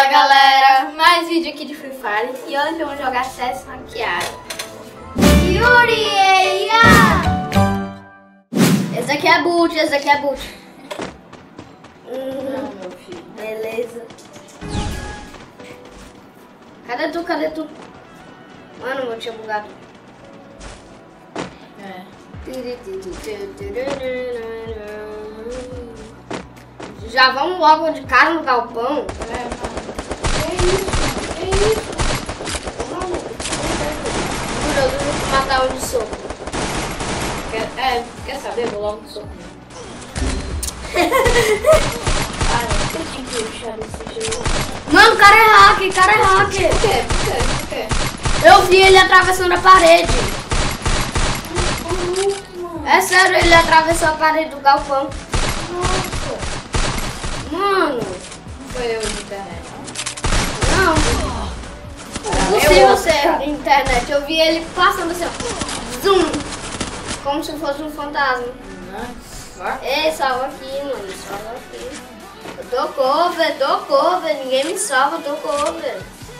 Fala galera, mais vídeo aqui de Free Fire e hoje vamos jogar CS ranqueado. Yuri! Esse aqui é boot, esse aqui é boot. Não, meu filho. Beleza. Cadê tu? Cadê tu? Mano, eu tinha bugado. É. Já vamos logo de cara no galpão. Que isso? Eu vou matar um de soco. Quer saber? Vou logo no soco. Você tinha que puxar desse jeito. Mano, o cara é hacker, cara é hacker. Por quê? Eu vi ele atravessando a parede. É sério, ele atravessou a parede do galpão. Nossa. Mano. Não foi eu de internet, Não. não? Impossível ser de internet. Eu vi ele passando assim, ó. Zoom. Como se fosse um fantasma. Nossa. Ei, salva aqui, mano. Salva aqui. Eu tô cover. Ninguém me salva, eu tô cover.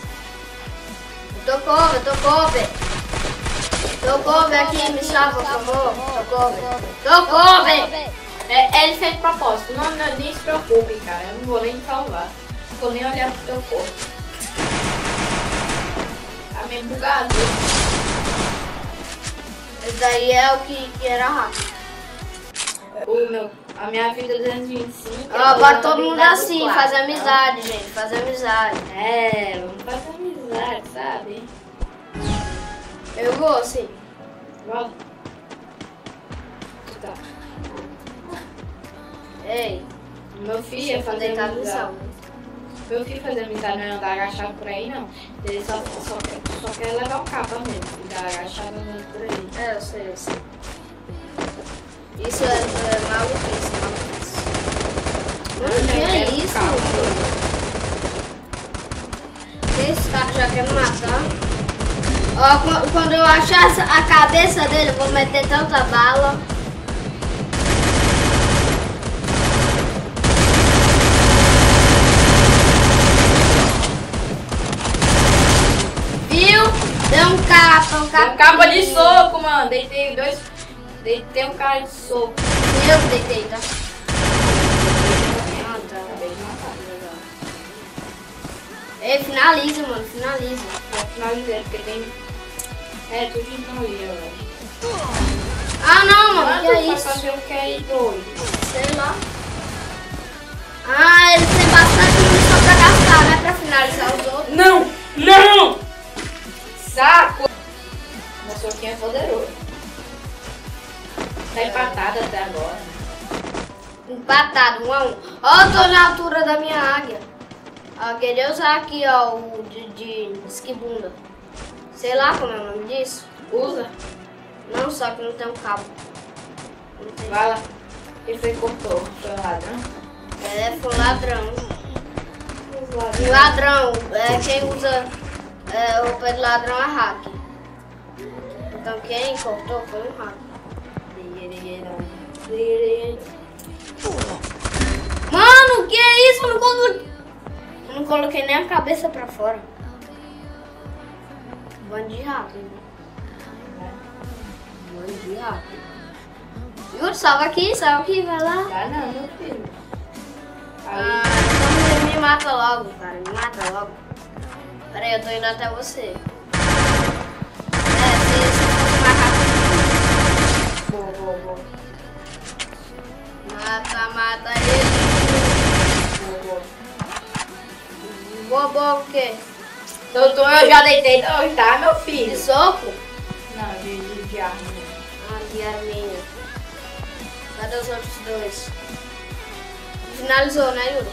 Tô cover aqui, me salva, por favor. Tô cover. Ele fez de propósito. Não, nem se preocupe, cara. Eu não vou nem salvar. Não vou nem olhar pro teu corpo. Tá meio bugado. Esse daí é o que era rápido. A minha vida 225. Ó, bota todo mundo assim, fazer amizade, gente. Fazer amizade. É, vamos fazer amizade, sabe? Eu vou, sim. Vamos. Tá. Ei, Meu filho ia fazer deitar no amizade. chão. Meu filho fazer amizade não é andar agachado por aí, não. Ele só quer levar o capa mesmo. Ficar agachado andando por aí. É, eu sei. Isso é maluquice. Mano, que é isso? Esse cara já quer me matar. Ó, quando eu achar a cabeça dele, eu vou meter tanta bala. Viu? Deu um capa, Um capa de soco, mano. Deitei um cara de soco. Eu deitei, tá? Acabei de matar, legal. Ei, finaliza, mano, finaliza. Já finalizei, porque tem... tudo então ali, velho. Ah, não, mano, que é isso? Fazer o que aí, doido? Sei lá. Ah, ele tem bastante munição pra gastar, né? Pra finalizar os outros. Não! Saco! Meu soquinho é poderoso. Tá empatado até agora. Empatado, 1 a 1. Ó, eu tô na altura da minha águia. Ó, queria usar aqui, ó, o de esquibunda. Sei lá como é o nome disso. Usa. Não, só que não tem um cabo. Não tem. Vai lá. Ele foi e cortou. Foi ladrão. Foi um ladrão. Um ladrão, quem usa roupa de ladrão é hacker. Então quem cortou foi um hacker. Mano, que é isso? Eu não coloquei nem a cabeça pra fora. Bando de hacker. Bando de hacker. Yuri, salva aqui, vai lá. Tá não, meu filho. Ah, então me mata logo, cara. Me mata logo. Pera aí, eu tô indo até você. Se fosse mais rápido. Boa. Mata ele. Boa o quê? Doutor, eu já deitei dois, tá, meu De filho? soco? Não, de arma. Ah, de arminha. Cadê os outros dois? Finalizou, né, Yuri?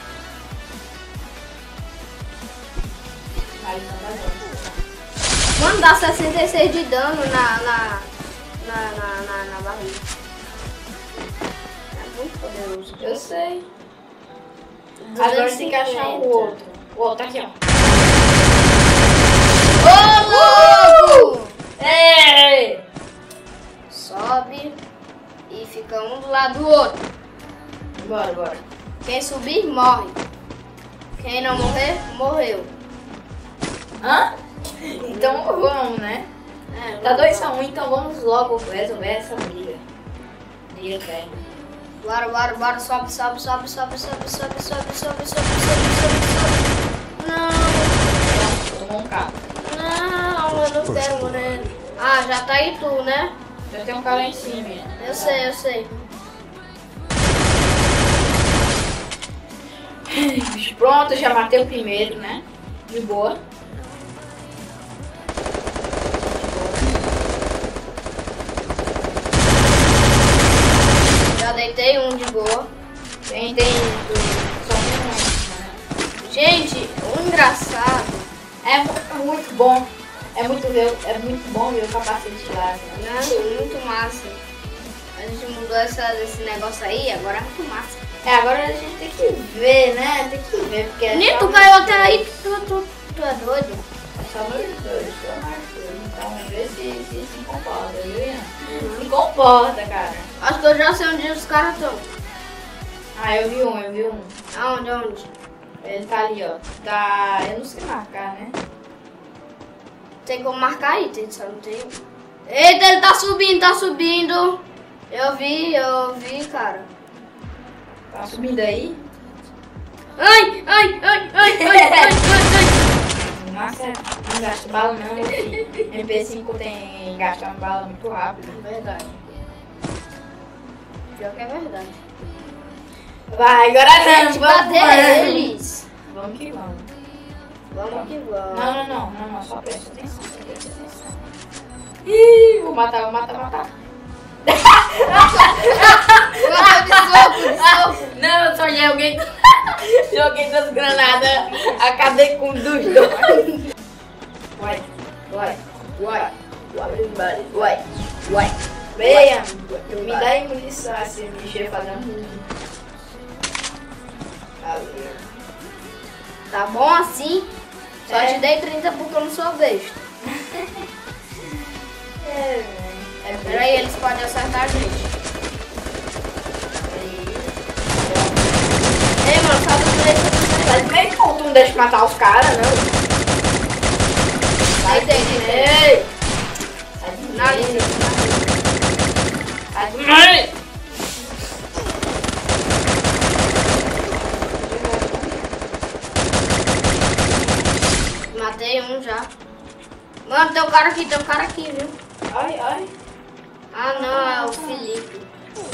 Aí tá bom. Mano, dá 66 de dano na barriga. É muito poderoso. Eu sei. Agora tem que achar o outro. O outro aqui, ó. Ô, louco! Ei! Sobe e fica um do lado do outro. Bora. Quem subir, morre. Quem não morrer, morreu. Hã? Então vamos, né? Tá 2-1, então vamos logo resolver essa briga. Briga velho. Bora, sobe. Não. Tomou um carro. Não, eu não quero, né? Ah, já tá aí tu, né? Já tem um cara lá em cima. Eu sei. Pronto, já matei o primeiro, né? De boa. Já deitei um de boa. Tem só tem um, né? Gente, o engraçado É muito bom. É muito bom ver o capacete lá. né? Muito massa. A gente mudou esse negócio aí, agora é muito massa. Agora a gente tem que ver, né? Tem que ver, porque é Nito, só... tu caiu até aí, tu é doido? É só nós dois, só nós dois. Então vamos ver se comporta, viu, Ian? Se comporta, cara. Acho que eu já sei onde os caras estão. Ah, eu vi um. Aonde? Ele tá ali, ó. Tá... Eu não sei marcar, né? Tem como marcar aí, só não tem. Eita, ele tá subindo. Eu vi, cara. Tá subindo aí? Ai. Nossa, não gasta bala não, meu filho. MP5 tem gastar bala muito rápido. Verdade. Pior que é verdade. Vai, agora não, Bater eles. Vamos que vamos. Vamos que vamos. Não, só presta atenção. Ih, vou matar. De soco. Não, eu só joguei duas granadas, acabei com dos dois. Vai. Venha, me dá aí munição assim, bicho, fazendo Tá bom assim? Só te dei 30 porque eu não sou besta. Peraí, eles podem acertar a gente. Ei, mano, sabe o que Mas meio que tu não deixa matar os caras, não? Deitei. Ei! Na linha. Matei um já. Mano, tem um cara aqui, viu? Ai. Ah, não, é o Felipe.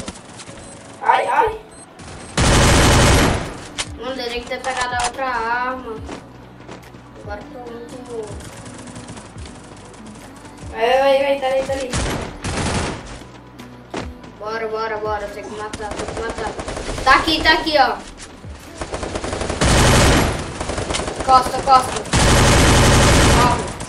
Ai. Mano, teria que ter pegado a outra arma. Agora tô muito... Vai, tá ali. Bora, tem que matar. Tá aqui, ó. Costa. Corre.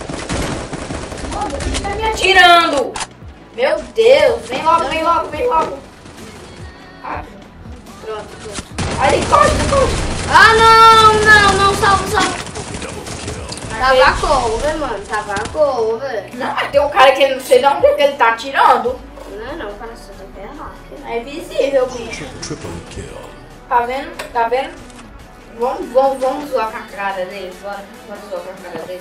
Tá me atirando! Meu Deus, vem logo. Rápido. Pronto. Ali, corre. Ah, não, salva. Tava cover, mano, Não, mas tem um cara que eu não sei de onde que ele tá atirando. Não, cara, você tem que errar. É visível, bicho. Tá vendo? Vamos zoar com a cara dele. Bora zoar com a cara dele.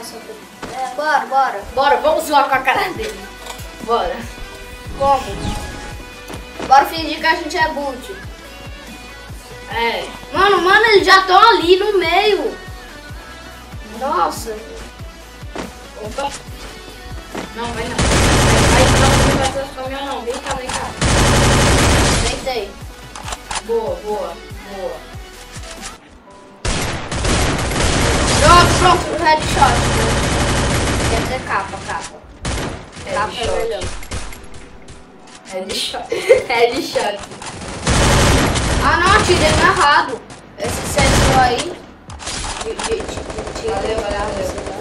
Bora. Vamos zoar com a cara dele. Bora. Como? Bora fingir que a gente é boot. É. Mano, eles já estão ali no meio. Nossa. Opa. Não, vai não. Não vai ser caminhão não. Vem cá. Deitei. Boa. Pronto, headshot. Quer dizer capa. Capa é melhor. Headshot. Ah não, atirei no errado. Esse sensor aí. Valeu.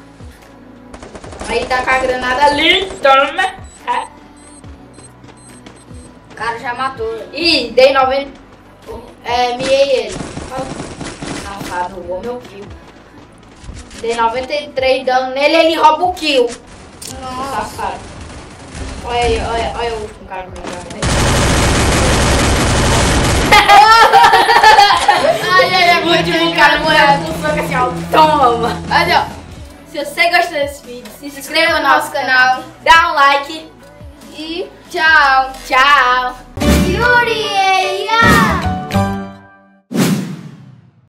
Aí tá com a granada ali, toma. O cara já matou. Ih, dei 90. Miei ele. Safado, roubou meu kill. Dei 93 dano nele, ele rouba o kill. Nossa. Safado. Olha o último cara que eu Ai, muito cara, mulher, tu soca assim, ó, toma. Mas ó, se você gostou desse vídeo, se inscreva no nosso canal, dá um like e tchau. Tchau. Yuri!